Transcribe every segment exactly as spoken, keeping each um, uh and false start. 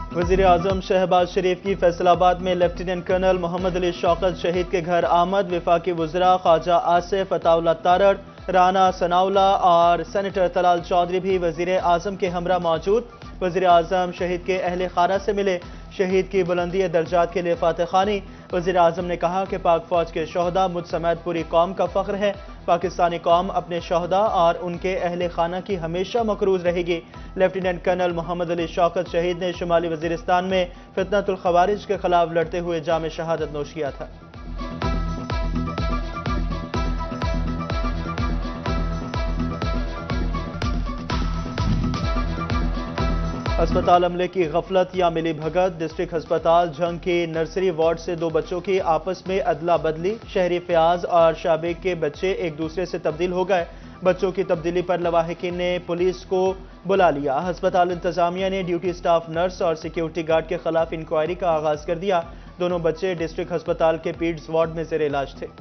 وزیر اعظم شہباز شریف کی فیصل آباد میں لیفٹیننٹ کرنل محمد علی شوکت شہید کے گھر آمد. وفاقی وزراء خواجہ آصف عطا اللہ تارڑ، رانا ثناءاللہ اور سینیٹر طلال چودھری بھی وزیر اعظم کے ہمراہ موجود. وزیر اعظم شہید کے اہل خانہ سے ملے. شہید کی بلندی درجات کے لیے فاتح خوانی. وزیر اعظم نے کہا کہ پاک فوج کے شہداء مجھ سمیت پوری قوم کا فخر ہے. پاکستانی قوم اپنے شہداء اور ان کے اہل خانہ کی ہمیشہ مقروض رہے گی. لیفٹیننٹ کرنل محمد علی شوکت شہید نے شمالی وزیرستان میں فتنۃ الخوارج کے خلاف لڑتے ہوئے جام شہادت نوش کیا تھا. ہسپتال عملے کی غفلت یا ملی بھگت. ڈسٹرکٹ ہسپتال جھنگ کی نرسری وارڈ سے دو بچوں کی آپس میں ادلا بدلی. شہری فیاض اور شابق کے بچے ایک دوسرے سے تبدیل ہو گئے. بچوں کی تبدیلی پر لواحقین نے پولیس کو بلا لیا. ہسپتال انتظامیہ نے ڈیوٹی سٹاف نرس اور سیکیورٹی گارڈ کے خلاف انکوائری کا آغاز کر دیا. دونوں بچے ڈسٹرکٹ ہسپتال کے پیڈز وارڈ میں زیر علاج تھے.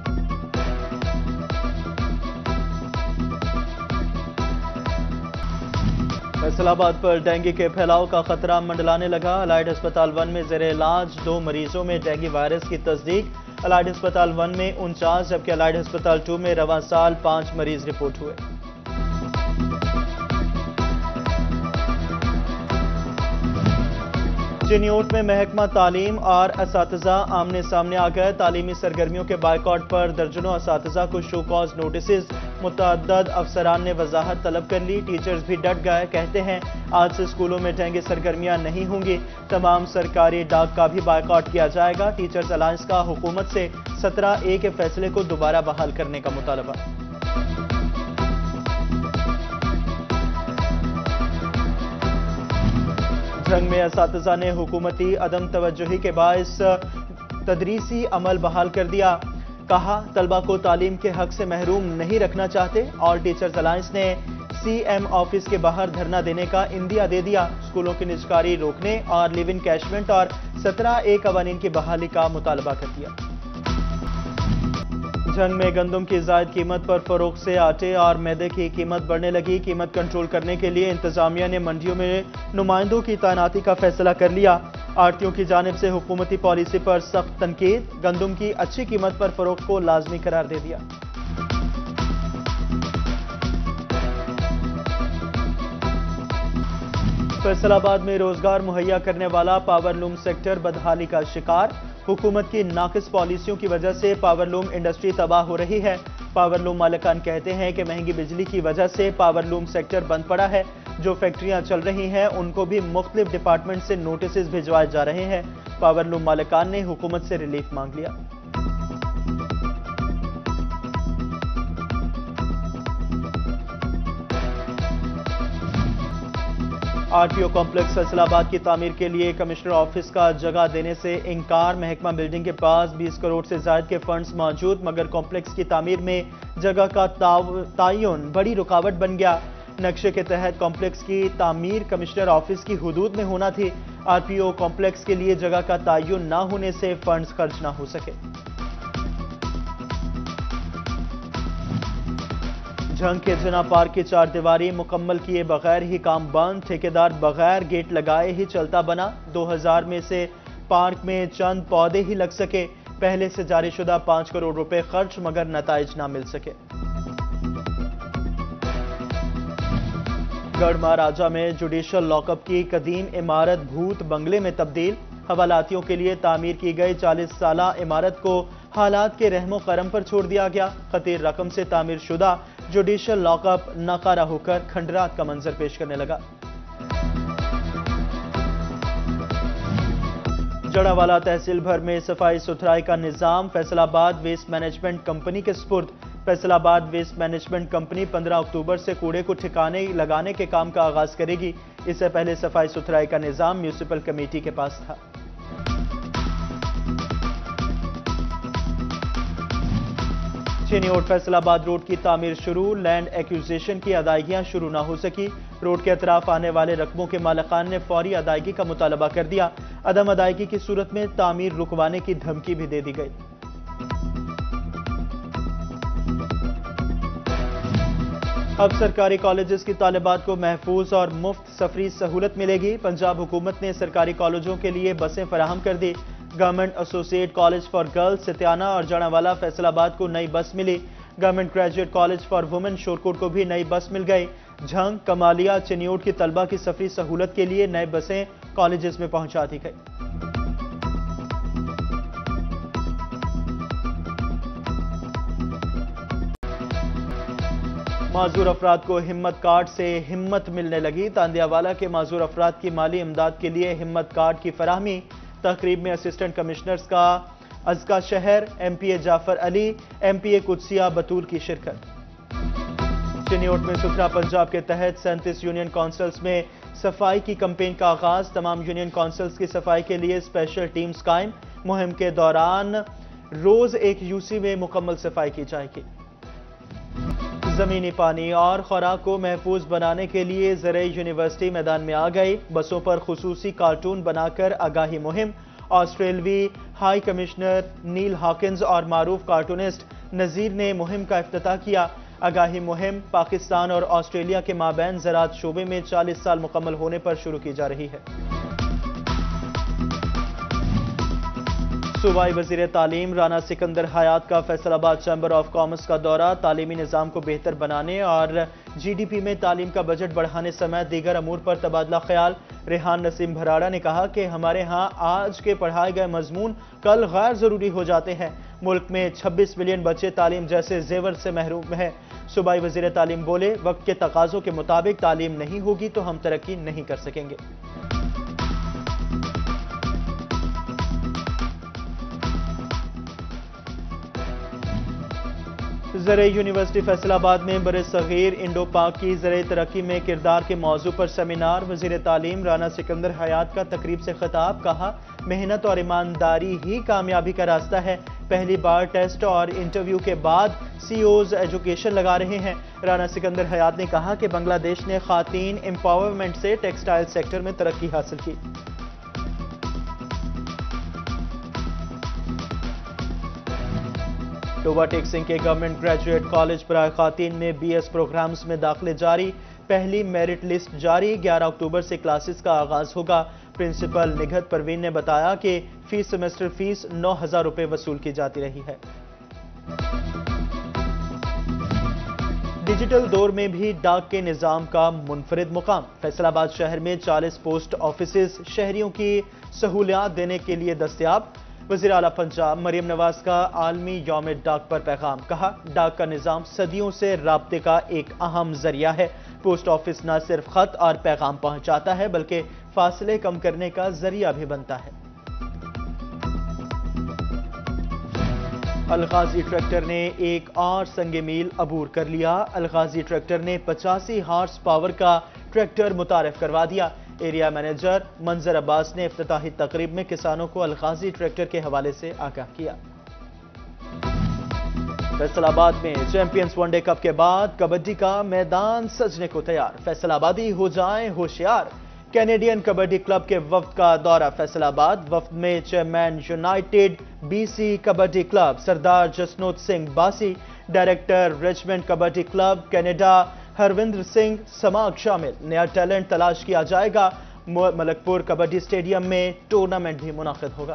فیصل آباد پر ڈینگی کے پھیلاؤ کا خطرہ منڈلانے لگا. الائڈ ہسپتال ون میں زیر علاج دو مریضوں میں ڈینگی وائرس کی تصدیق. الائڈ ہسپتال ون میں انچاس جبکہ الائڈ ہسپتال ٹو میں رواں سال پانچ مریض رپورٹ ہوئے. چینیوٹ میں محکمہ تعلیم اور اساتذہ آمنے سامنے آ گئے. تعلیمی سرگرمیوں کے بائیکاٹ پر درجنوں اساتذہ کو شو کاز نوٹسز. متعدد افسران نے وضاحت طلب کر لی. ٹیچرز بھی ڈٹ گئے. کہتے ہیں آج سے اسکولوں میں ڈینگی سرگرمیاں نہیں ہوں گی. تمام سرکاری ڈاک کا بھی بائیکاٹ کیا جائے گا. ٹیچرز الائنس کا حکومت سے سترہ اے کے فیصلے کو دوبارہ بحال کرنے کا مطالبہ. جنگ میں اساتذہ نے حکومتی عدم توجہی کے باعث تدریسی عمل بحال کر دیا. کہا طلبہ کو تعلیم کے حق سے محروم نہیں رکھنا چاہتے. آل ٹیچرز الائنس نے سی ایم آفس کے باہر دھرنا دینے کا عندیہ دے دیا. اسکولوں کی نجکاری روکنے اور لیو ان کیشمنٹ اور سترہ اے قوانین کی بحالی کا مطالبہ کر دیا. جنگ میں گندم کی زائد قیمت پر فروخت سے آٹے اور میدے کی قیمت بڑھنے لگی. قیمت کنٹرول کرنے کے لیے انتظامیہ نے منڈیوں میں نمائندوں کی تعیناتی کا فیصلہ کر لیا. آڑتیوں کی جانب سے حکومتی پالیسی پر سخت تنقید. گندم کی اچھی قیمت پر فروخت کو لازمی قرار دے دیا. فیصل آباد میں روزگار مہیا کرنے والا پاور لوم سیکٹر بدحالی کا شکار. حکومت کی ناقص پالیسیوں کی وجہ سے پاور لوم انڈسٹری تباہ ہو رہی ہے. پاور لوم مالکان کہتے ہیں کہ مہنگی بجلی کی وجہ سے پاور لوم سیکٹر بند پڑا ہے. جو فیکٹریاں چل رہی ہیں ان کو بھی مختلف ڈپارٹمنٹ سے نوٹسز بھجوائے جا رہے ہیں. پاور لوم مالکان نے حکومت سے ریلیف مانگ لیا. R T O complex Faisalabad کی تعمیر کے لیے کمشنر آفس کا جگہ دینے سے انکار. محکمہ بلڈنگ کے پاس بیس کروڑ سے زائد کے فنڈز موجود مگر کمپلیکس کی تعمیر میں جگہ کا تعین بڑی رکاوٹ بن گیا. نقشے کے تحت کمپلیکس کی تعمیر کمشنر آفس کی حدود میں ہونا تھی. آر پی او کمپلیکس کے لیے جگہ کا تعین نہ ہونے سے فنڈز خرچ نہ ہو سکے. جھنگ کے جنا پارک کی چار دیواری مکمل کیے بغیر ہی کام بند. ٹھیکیدار بغیر گیٹ لگائے ہی چلتا بنا. دو ہزار میں سے پارک میں چند پودے ہی لگ سکے. پہلے سے جاری شدہ پانچ کروڑ روپے خرچ مگر نتائج نہ مل سکے. گڑھ مہاراجہ میں جوڈیشل لاک اپ کی قدیم عمارت بھوت بنگلے میں تبدیل. حوالاتیوں کے لیے تعمیر کی گئی چالیس سالہ عمارت کو حالات کے رحم و کرم پر چھوڑ دیا گیا. خطیر رقم سے تعمیر شدہ جوڈیشل لاک اپ ناکارہ ہو کر کھنڈرات کا منظر پیش کرنے لگا. جڑاوالا تحصیل بھر میں صفائی ستھرائی کا نظام فیصل آباد ویسٹ مینجمنٹ کمپنی کے سپرد. فیصل آباد ویسٹ مینجمنٹ کمپنی پندرہ اکتوبر سے کوڑے کو ٹھکانے لگانے کے کام کا آغاز کرے گی. اس سے پہلے صفائی ستھرائی کا نظام میونسپل کمیٹی کے پاس تھا. چینیوٹ فیصل آباد روڈ کی تعمیر شروع. لینڈ ایکوزیشن کی ادائیگیاں شروع نہ ہو سکی. روڈ کے اطراف آنے والے رقبوں کے مالکان نے فوری ادائیگی کا مطالبہ کر دیا. عدم ادائیگی کی صورت میں تعمیر رکوانے کی دھمکی بھی دے دی گئی. اب سرکاری کالجز کی طالبات کو محفوظ اور مفت سفری سہولت ملے گی۔ پنجاب حکومت نے سرکاری کالجوں کے لیے بسیں فراہم کر دی۔ Government associate college for girls Satiana اور جڑاوالا فیصل آباد کو نئی بس ملی۔ Government graduate college for women Shorkot کو بھی نئی بس مل گئی۔ جھنگ، کمالیہ، چنیوٹ کی طلبہ کی سفری سہولت کے لیے نئی بسیں کالجز میں پہنچا دی گئی۔ معذور افراد کو ہمت کارڈ سے ہمت ملنے لگی۔ تاندیاوالا کے معذور افراد کی مالی امداد کے لیے ہمت کارڈ کی فراہمی۔ تقریب میں اسسٹنٹ کمشنرز کا ازکا شہر، M P A Jafar Ali, M P A Qudsia Batool کی شرکت۔ چنیوٹ میں ستھرا پنجاب کے تحت سینتیس یونین کونسلز میں صفائی کی کمپین کا آغاز۔ تمام یونین کونسلز کی صفائی کے لیے اسپیشل ٹیمز قائم۔ مہم کے دوران روز ایک یو سی میں مکمل صفائی کی جائے گی۔ زمینی پانی اور خوراک کو محفوظ بنانے کے لیے زرعی یونیورسٹی میدان میں آ گئی۔ بسوں پر خصوصی کارٹون بنا کر آگاہی مہم۔ آسٹریلوی ہائی کمشنر نیل ہاکنز اور معروف کارٹونسٹ نذیر نے مہم کا افتتاح کیا۔ آگاہی مہم پاکستان اور آسٹریلیا کے مابین زراعت شعبے میں چالیس سال مکمل ہونے پر شروع کی جا رہی ہے۔ صوبائی وزیر تعلیم رانا سکندر حیات کا فیصل آباد چیمبر آف کامرس کا دورہ۔ تعلیمی نظام کو بہتر بنانے اور جی ڈی پی میں تعلیم کا بجٹ بڑھانے سمیت دیگر امور پر تبادلہ خیال۔ ریحان نسیم بھراڑا نے کہا کہ ہمارے ہاں آج کے پڑھائے گئے مضمون کل غیر ضروری ہو جاتے ہیں۔ ملک میں چھبیس ملین بچے تعلیم جیسے زیور سے محروم ہیں۔ صوبائی وزیر تعلیم بولے، وقت کے تقاضوں کے مطابق تعلیم نہیں ہوگی تو ہم ترقی نہیں کر سکیں گے۔ زرعی یونیورسٹی فیصل آباد میں بر صغیر انڈو پاک کی زرعی ترقی میں کردار کے موضوع پر سیمینار۔ وزیر تعلیم رانا سکندر حیات کا تقریب سے خطاب، کہا محنت اور ایمانداری ہی کامیابی کا راستہ ہے۔ پہلی بار ٹیسٹ اور انٹرویو کے بعد سی اوز ایجوکیشن لگا رہے ہیں۔ رانا سکندر حیات نے کہا کہ بنگلہ دیش نے خواتین امپاورمنٹ سے ٹیکسٹائل سیکٹر میں ترقی حاصل کی۔ ٹوبا ٹیک سنگھ کے گورنمنٹ گریجویٹ کالج برائے خواتین میں بی ایس پروگرامز میں داخلے جاری۔ پہلی میرٹ لسٹ جاری۔ گیارہ اکتوبر سے کلاسز کا آغاز ہوگا۔ پرنسپل نگہت پروین نے بتایا کہ فی سیمسٹر فیس نو ہزار روپے وصول کی جاتی رہی ہے۔ ڈیجیٹل دور میں بھی ڈاک کے نظام کا منفرد مقام۔ فیصل آباد شہر میں چالیس پوسٹ آفیسز شہریوں کی سہولیات دینے کے لیے دستیاب۔ وزیر اعلیٰ پنجاب مریم نواز کا عالمی یوم ڈاک پر پیغام، کہا ڈاک کا نظام صدیوں سے رابطے کا ایک اہم ذریعہ ہے۔ پوسٹ آفس نہ صرف خط اور پیغام پہنچاتا ہے بلکہ فاصلے کم کرنے کا ذریعہ بھی بنتا ہے۔ الغازی ٹریکٹر نے ایک اور سنگ میل عبور کر لیا۔ الغازی ٹریکٹر نے پچاسی ہارس پاور کا ٹریکٹر متعارف کروا دیا۔ ایریا مینیجر منظر عباس نے افتتاحی تقریب میں کسانوں کو الغازی ٹریکٹر کے حوالے سے آگاہ کیا۔ فیصل آباد میں چیمپئنز ون ڈے کپ کے بعد کبڈی کا میدان سجنے کو تیار۔ فیصل آبادی ہو جائیں ہوشیار۔ کینیڈین کبڈی کلب کے وفد کا دورہ فیصل آباد۔ وفد میں chairman united B C kabaddi club Sardar Jaswant Singh Bassi, director Richmond kabaddi club Canada Harvinder Singh Samagh شامل۔ نیا ٹیلنٹ تلاش کیا جائے گا۔ ملک پور کبڈی اسٹیڈیم میں ٹورنامنٹ بھی منعقد ہوگا۔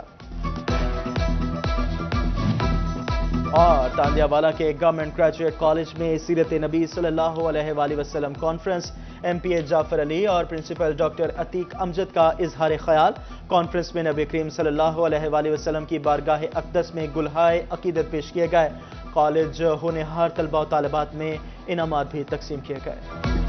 اور تاندیاوالا کے گورنمنٹ گریجویٹ کالج میں سیرت نبی صلی اللہ علیہ وآلہ وسلم conference. M P A Jafar علی اور پرنسپل ڈاکٹر عتیق امجد کا اظہار خیال۔ کانفرنس میں نبی کریم صلی اللہ علیہ وآلہ وسلم کی بارگاہ اقدس میں گلہائے عقیدت پیش کیے گئے۔ کالج ہونہار طلبہ و طالبات میں انعامات بھی تقسیم کیے گئے۔